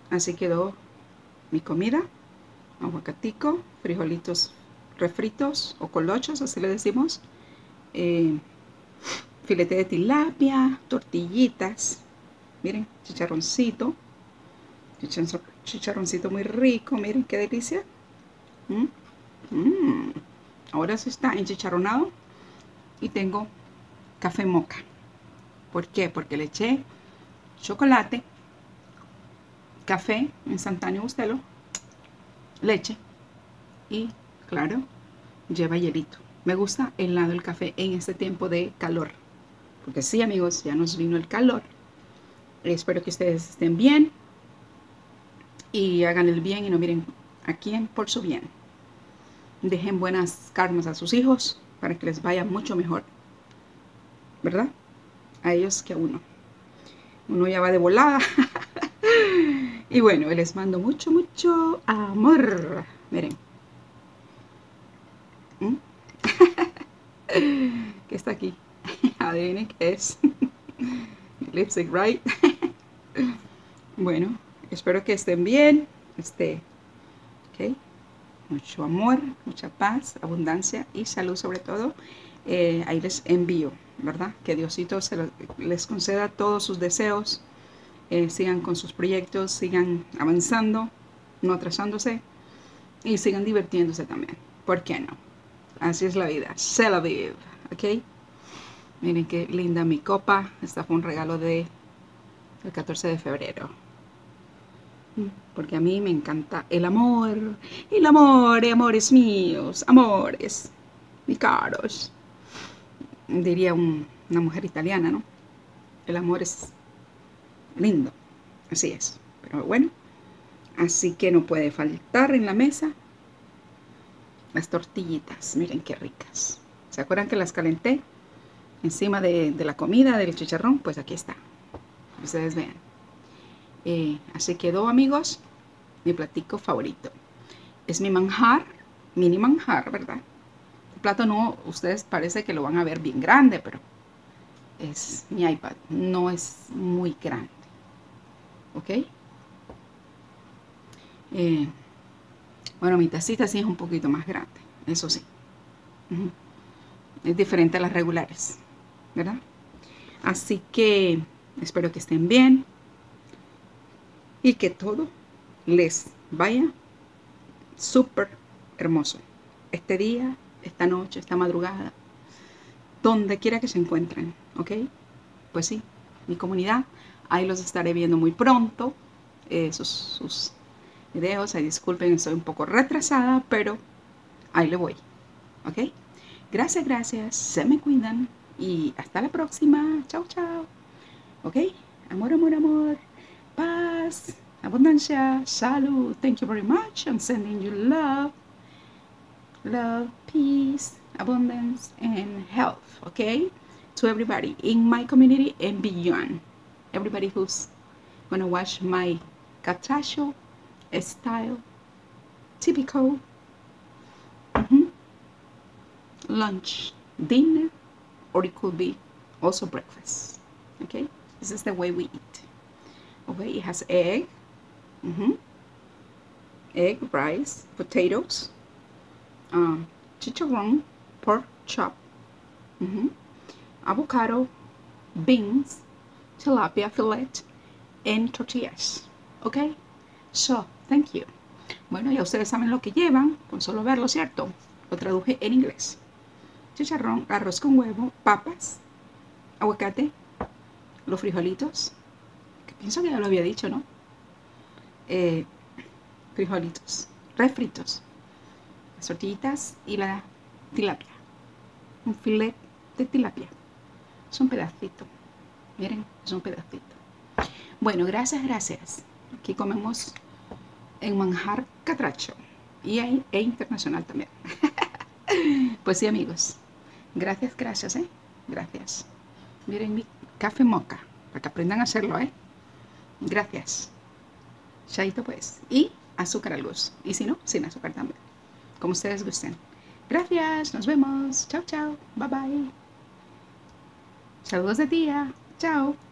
así quedó mi comida. Aguacatico, frijolitos refritos o colochos, así le decimos. Filete de tilapia, tortillitas. Miren, chicharroncito. Chicharroncito muy rico, miren qué delicia. Ahora sí está enchicharronado. Y tengo café moca. ¿Por qué? Porque le eché chocolate, café instantáneo Bustelo, leche y, claro, lleva hielito. Me gusta helado el café en este tiempo de calor. Porque sí, amigos, ya nos vino el calor. Espero que ustedes estén bien y hagan el bien y no miren a quién por su bien. Dejen buenas karmas a sus hijos para que les vaya mucho mejor, ¿verdad? A ellos que a uno. Uno ya va de volada. Y bueno, les mando mucho, mucho amor. Miren. ¿Qué está aquí? Adivinen qué es. Lipstick, right? Bueno, espero que estén bien. Ok. Mucho amor, mucha paz, abundancia y salud sobre todo. Ahí les envío, ¿verdad? Que Diosito les conceda todos sus deseos. Sigan con sus proyectos, sigan avanzando, no atrasándose y sigan divirtiéndose también. ¿Por qué no? Así es la vida. Se la vive, ¿ok? Miren qué linda mi copa. Esta fue un regalo del 14 de febrero. Porque a mí me encanta el amor. El amor, amores míos, amores, mis caros. Diría una mujer italiana, ¿no? El amor es lindo. Así es. Pero bueno, así que no puede faltar en la mesa las tortillitas. Miren qué ricas. ¿Se acuerdan que las calenté encima de la comida, del chicharrón? Pues aquí está. Ustedes vean. Así quedó, amigos, mi platico favorito. Es mi manjar, mini manjar, ¿verdad? El plato no, ustedes parece que lo van a ver bien grande, pero es mi iPad, no es muy grande. ¿Ok? Bueno, mi tacita sí es un poquito más grande, eso sí. Es diferente a las regulares, ¿verdad? Así que espero que estén bien y que todo les vaya súper hermoso. Este día, esta noche, esta madrugada, donde quiera que se encuentren, ¿ok? Pues sí, mi comunidad, ahí los estaré viendo muy pronto. Sus videos, ahí disculpen, estoy un poco retrasada, pero ahí le voy, ¿ok? Gracias, gracias, se me cuidan y hasta la próxima. Chao, chao. ¿Ok? Amor, amor, amor. Paz, abundancia, salud. Thank you very much. I'm sending you love, peace, abundance, and health. Okay? To everybody in my community and beyond. Everybody who's gonna watch my catracho style, typical lunch, dinner, or it could be also breakfast. Okay? This is the way we eat. Okay, it has egg, egg, rice, potatoes, chicharrón, pork chop, avocado, beans, tilapia fillet, and tortillas. Okay, so thank you. Bueno, ya ustedes saben lo que llevan, con solo verlo, ¿cierto? Lo traduje en inglés. Chicharrón, arroz con huevo, papas, aguacate, los frijolitos, que pienso que ya lo había dicho, ¿no? Frijolitos refritos, las tortillitas y la tilapia, un filet de tilapia, es un pedacito, miren, es un pedacito. Bueno, gracias, gracias. Aquí comemos en manjar catracho e internacional también. Pues sí, amigos, gracias, gracias, gracias. Miren mi café moca, para que aprendan a hacerlo, gracias. Chaito pues, y azúcar al gusto, y si no, sin azúcar también, como ustedes gusten. Gracias, nos vemos, chao, chao, bye bye. Saludos de tía, chao.